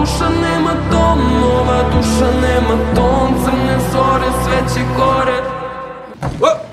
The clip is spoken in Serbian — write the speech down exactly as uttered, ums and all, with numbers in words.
duša nema ton, ova duša nema ton. Crne zore, sve će gore.